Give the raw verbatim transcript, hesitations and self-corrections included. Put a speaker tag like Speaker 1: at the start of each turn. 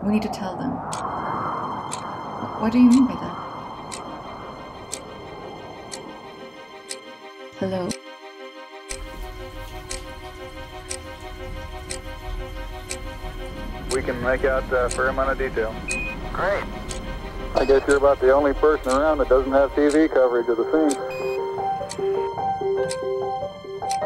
Speaker 1: We need to tell them. What do you mean by that? Hello?
Speaker 2: We can make out a fair amount of detail.
Speaker 3: Great.
Speaker 2: I guess you're about the only person around that doesn't have T V coverage of the scene.